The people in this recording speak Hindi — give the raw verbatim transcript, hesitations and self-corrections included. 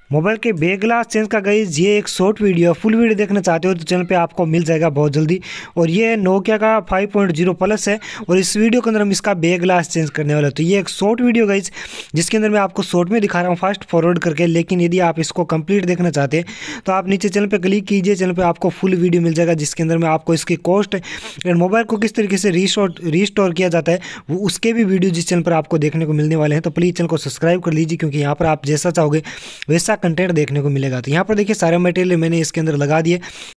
मोबाइल के बैक ग्लास चेंज का गाइज ये एक शॉर्ट वीडियो, फुल वीडियो देखना चाहते हो तो चैनल पे आपको मिल जाएगा बहुत जल्दी। और ये नोकिया का फाइव पॉइंट ज़ीरो प्लस है और इस वीडियो के अंदर हम इसका बैक ग्लास चेंज करने वाले हैं। तो ये एक शॉर्ट वीडियो गाइज जिसके अंदर मैं आपको शॉर्ट में दिखा रहा हूँ फास्ट फॉरवर्ड करके, लेकिन यदि आप इसको कंप्लीट देखना चाहते हैं तो आप नीचे चैनल पर क्लिक कीजिए, चैनल पर आपको फुल वीडियो मिल जाएगा जिसके अंदर मैं आपको इसकी कॉस्ट एंड मोबाइल को किस तरीके से रीस्टोर रीस्टोर किया जाता है वो उसके भी वीडियो जिस चैनल पर आपको देखने को मिलने वाले हैं। तो प्लीज़ चैनल को सब्सक्राइब कर लीजिए क्योंकि यहाँ पर आप जैसा चाहोगे वैसा कंटेंट देखने को मिलेगा। तो यहाँ पर देखिए सारे मटेरियल मैंने इसके अंदर लगा दिए।